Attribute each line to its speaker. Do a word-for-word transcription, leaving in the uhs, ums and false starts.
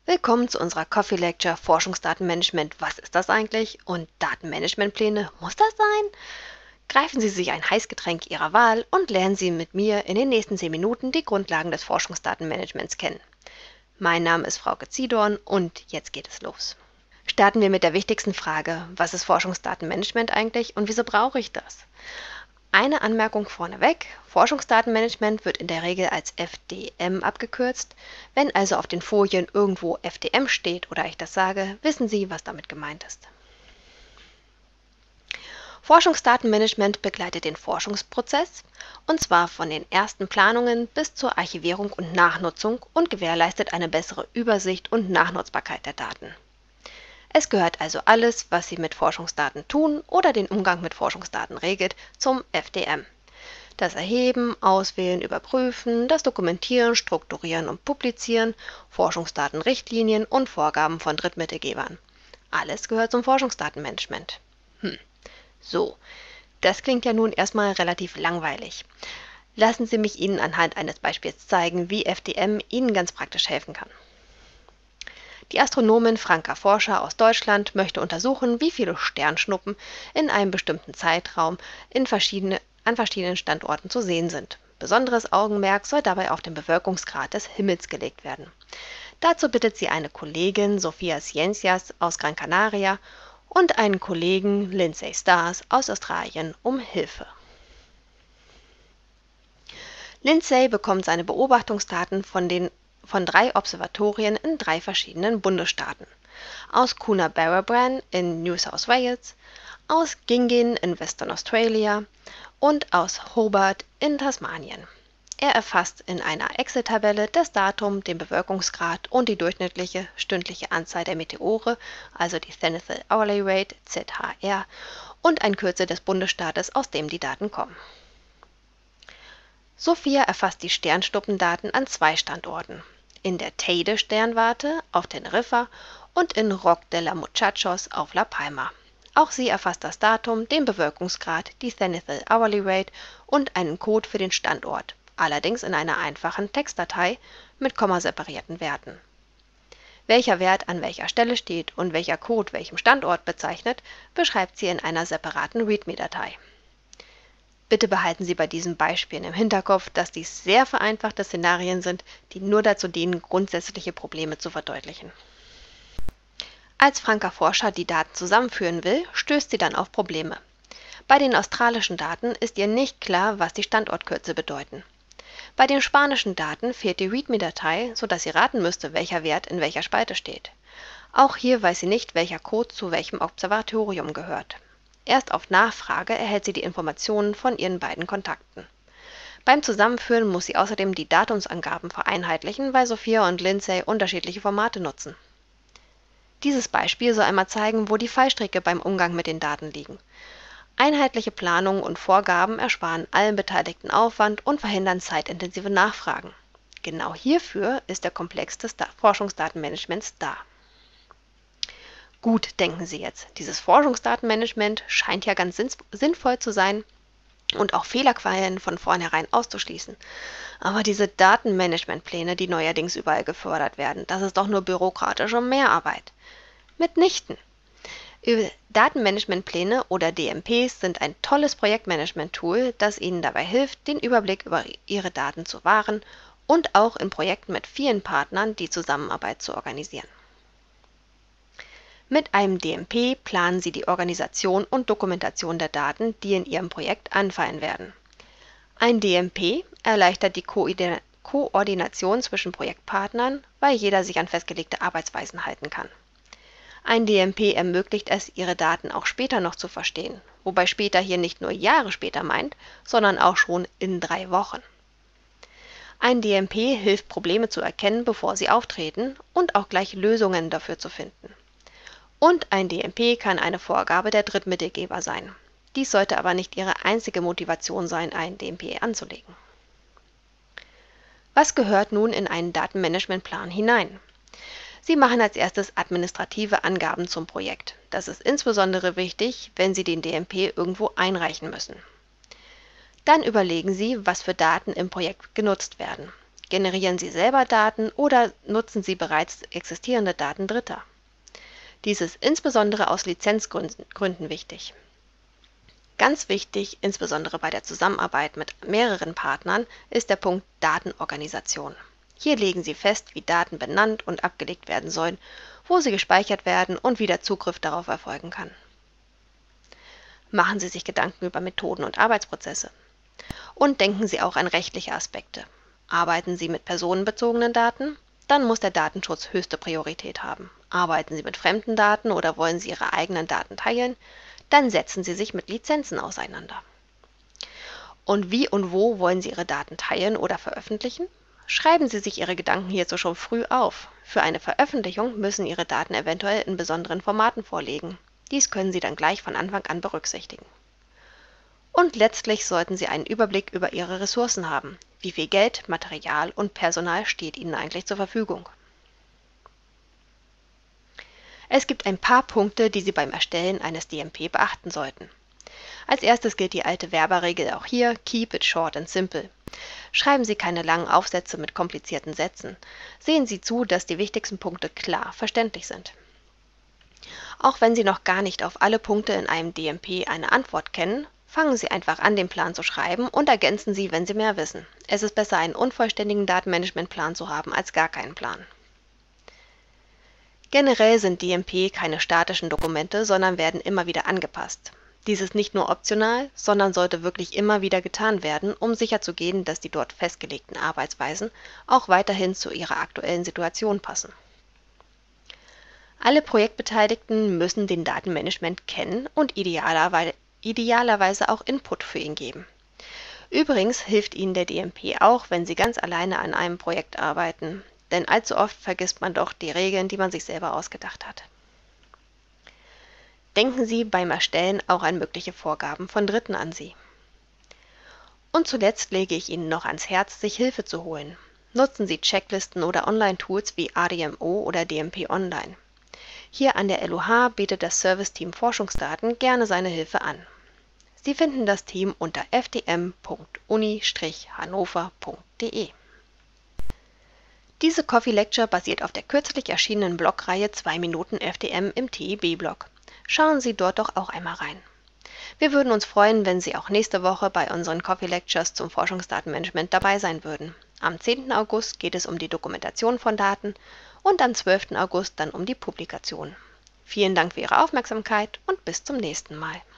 Speaker 1: Willkommen zu unserer Coffee Lecture Forschungsdatenmanagement. Was ist das eigentlich? Und Datenmanagementpläne, muss das sein? Greifen Sie sich ein Heißgetränk Ihrer Wahl und lernen Sie mit mir in den nächsten zehn Minuten die Grundlagen des Forschungsdatenmanagements kennen. Mein Name ist Frauke Ziedorn und jetzt geht es los. Starten wir mit der wichtigsten Frage: Was ist Forschungsdatenmanagement eigentlich und wieso brauche ich das? Eine Anmerkung vorneweg: Forschungsdatenmanagement wird in der Regel als F D M abgekürzt. Wenn also auf den Folien irgendwo F D M steht oder ich das sage, wissen Sie, was damit gemeint ist. Forschungsdatenmanagement begleitet den Forschungsprozess, und zwar von den ersten Planungen bis zur Archivierung und Nachnutzung, und gewährleistet eine bessere Übersicht und Nachnutzbarkeit der Daten. Es gehört also alles, was Sie mit Forschungsdaten tun oder den Umgang mit Forschungsdaten regelt, zum F D M. Das Erheben, Auswählen, Überprüfen, das Dokumentieren, Strukturieren und Publizieren, Forschungsdatenrichtlinien und Vorgaben von Drittmittelgebern. Alles gehört zum Forschungsdatenmanagement. Hm. So, das klingt ja nun erstmal relativ langweilig. Lassen Sie mich Ihnen anhand eines Beispiels zeigen, wie F D M Ihnen ganz praktisch helfen kann. Die Astronomin Franka Forscher aus Deutschland möchte untersuchen, wie viele Sternschnuppen in einem bestimmten Zeitraum in verschiedene, an verschiedenen Standorten zu sehen sind. Besonderes Augenmerk soll dabei auf den Bewölkungsgrad des Himmels gelegt werden. Dazu bittet sie eine Kollegin, Sofia Ciencias aus Gran Canaria, und einen Kollegen, Lindsay Stars aus Australien, um Hilfe. Lindsay bekommt seine Beobachtungsdaten von den von drei Observatorien in drei verschiedenen Bundesstaaten: aus Coonabarabran in New South Wales, aus Gingin in Western Australia und aus Hobart in Tasmanien. Er erfasst in einer Excel-Tabelle das Datum, den Bewölkungsgrad und die durchschnittliche stündliche Anzahl der Meteore, also die Zenith Hourly Rate Z H R, und ein Kürzel des Bundesstaates, aus dem die Daten kommen. Sophia erfasst die Sternschnuppendaten an zwei Standorten: in der Teide-Sternwarte auf Teneriffa und in Roque de los Muchachos auf La Palma. Auch sie erfasst das Datum, den Bewölkungsgrad, die Zenith Hourly Rate und einen Code für den Standort, allerdings in einer einfachen Textdatei mit kommaseparierten Werten. Welcher Wert an welcher Stelle steht und welcher Code welchem Standort bezeichnet, beschreibt sie in einer separaten README-Datei. Bitte behalten Sie bei diesen Beispielen im Hinterkopf, dass dies sehr vereinfachte Szenarien sind, die nur dazu dienen, grundsätzliche Probleme zu verdeutlichen. Als Franka Forscher die Daten zusammenführen will, stößt sie dann auf Probleme. Bei den australischen Daten ist ihr nicht klar, was die Standortkürzel bedeuten. Bei den spanischen Daten fehlt die README-Datei, sodass sie raten müsste, welcher Wert in welcher Spalte steht. Auch hier weiß sie nicht, welcher Code zu welchem Observatorium gehört. Erst auf Nachfrage erhält sie die Informationen von ihren beiden Kontakten. Beim Zusammenführen muss sie außerdem die Datumsangaben vereinheitlichen, weil Sophia und Lindsay unterschiedliche Formate nutzen. Dieses Beispiel soll einmal zeigen, wo die Fallstricke beim Umgang mit den Daten liegen. Einheitliche Planungen und Vorgaben ersparen allen Beteiligten Aufwand und verhindern zeitintensive Nachfragen. Genau hierfür ist der Komplex des Forschungsdatenmanagements da. Gut, denken Sie jetzt, dieses Forschungsdatenmanagement scheint ja ganz sinnvoll zu sein und auch Fehlerquellen von vornherein auszuschließen. Aber diese Datenmanagementpläne, die neuerdings überall gefördert werden, das ist doch nur bürokratische Mehrarbeit. Mitnichten. Datenmanagementpläne oder D M Ps sind ein tolles Projektmanagement-Tool, das Ihnen dabei hilft, den Überblick über Ihre Daten zu wahren und auch in Projekten mit vielen Partnern die Zusammenarbeit zu organisieren. Mit einem D M P planen Sie die Organisation und Dokumentation der Daten, die in Ihrem Projekt anfallen werden. Ein D M P erleichtert die Ko Koordination zwischen Projektpartnern, weil jeder sich an festgelegte Arbeitsweisen halten kann. Ein D M P ermöglicht es, Ihre Daten auch später noch zu verstehen, wobei später hier nicht nur Jahre später meint, sondern auch schon in drei Wochen. Ein D M P hilft, Probleme zu erkennen, bevor sie auftreten, und auch gleich Lösungen dafür zu finden. Und ein D M P kann eine Vorgabe der Drittmittelgeber sein. Dies sollte aber nicht Ihre einzige Motivation sein, einen D M P anzulegen. Was gehört nun in einen Datenmanagementplan hinein? Sie machen als erstes administrative Angaben zum Projekt. Das ist insbesondere wichtig, wenn Sie den D M P irgendwo einreichen müssen. Dann überlegen Sie, was für Daten im Projekt genutzt werden. Generieren Sie selber Daten oder nutzen Sie bereits existierende Daten Dritter? Dies ist insbesondere aus Lizenzgründen wichtig. Ganz wichtig, insbesondere bei der Zusammenarbeit mit mehreren Partnern, ist der Punkt Datenorganisation. Hier legen Sie fest, wie Daten benannt und abgelegt werden sollen, wo sie gespeichert werden und wie der Zugriff darauf erfolgen kann. Machen Sie sich Gedanken über Methoden und Arbeitsprozesse. Und denken Sie auch an rechtliche Aspekte. Arbeiten Sie mit personenbezogenen Daten? Dann muss der Datenschutz höchste Priorität haben. Arbeiten Sie mit fremden Daten oder wollen Sie Ihre eigenen Daten teilen? Dann setzen Sie sich mit Lizenzen auseinander. Und wie und wo wollen Sie Ihre Daten teilen oder veröffentlichen? Schreiben Sie sich Ihre Gedanken hierzu schon früh auf. Für eine Veröffentlichung müssen Ihre Daten eventuell in besonderen Formaten vorliegen. Dies können Sie dann gleich von Anfang an berücksichtigen. Und letztlich sollten Sie einen Überblick über Ihre Ressourcen haben. Wie viel Geld, Material und Personal steht Ihnen eigentlich zur Verfügung? Es gibt ein paar Punkte, die Sie beim Erstellen eines D M P beachten sollten. Als erstes gilt die alte Werberregel auch hier: Keep it short and simple. Schreiben Sie keine langen Aufsätze mit komplizierten Sätzen. Sehen Sie zu, dass die wichtigsten Punkte klar verständlich sind. Auch wenn Sie noch gar nicht auf alle Punkte in einem D M P eine Antwort kennen, fangen Sie einfach an, den Plan zu schreiben und ergänzen Sie, wenn Sie mehr wissen. Es ist besser, einen unvollständigen Datenmanagementplan zu haben, als gar keinen Plan. Generell sind D M P keine statischen Dokumente, sondern werden immer wieder angepasst. Dies ist nicht nur optional, sondern sollte wirklich immer wieder getan werden, um sicherzugehen, dass die dort festgelegten Arbeitsweisen auch weiterhin zu Ihrer aktuellen Situation passen. Alle Projektbeteiligten müssen den Datenmanagement kennen und idealerweise, idealerweise auch Input für ihn geben. Übrigens hilft Ihnen der D M P auch, wenn Sie ganz alleine an einem Projekt arbeiten, denn allzu oft vergisst man doch die Regeln, die man sich selber ausgedacht hat. Denken Sie beim Erstellen auch an mögliche Vorgaben von Dritten an Sie. Und zuletzt lege ich Ihnen noch ans Herz, sich Hilfe zu holen. Nutzen Sie Checklisten oder Online-Tools wie A D M O oder D M P Online. Hier an der L U H bietet das Serviceteam Forschungsdaten gerne seine Hilfe an. Sie finden das Team unter f d m punkt uni Strich hannover punkt de. Diese Coffee Lecture basiert auf der kürzlich erschienenen Blogreihe zwei Minuten F D M im T I B-Blog. Schauen Sie dort doch auch einmal rein. Wir würden uns freuen, wenn Sie auch nächste Woche bei unseren Coffee Lectures zum Forschungsdatenmanagement dabei sein würden. Am zehnten August geht es um die Dokumentation von Daten und am zwölften August dann um die Publikation. Vielen Dank für Ihre Aufmerksamkeit und bis zum nächsten Mal.